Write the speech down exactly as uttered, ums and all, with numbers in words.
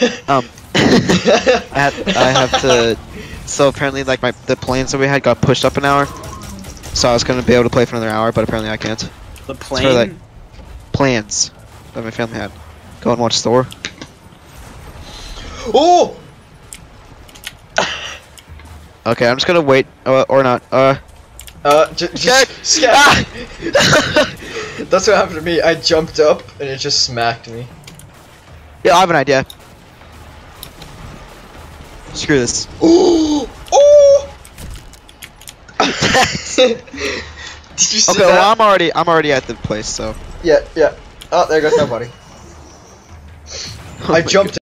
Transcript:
Um, I had I have to. So apparently, like my the plans that we had got pushed up an hour. So I was gonna be able to play for another hour, but apparently I can't. The plane. For, like, plans that my family had. Go and watch Thor. Oh! Okay, I'm just gonna wait, uh, or not. Uh. Uh, just, just Ah! That's what happened to me. I jumped up and it just smacked me. Yeah, I have an idea. Screw this. Oh! Oh! Did you see Okay, that? well I'm already I'm already at the place, so. Yeah, yeah. Oh, there goes nobody. Oh I my jumped.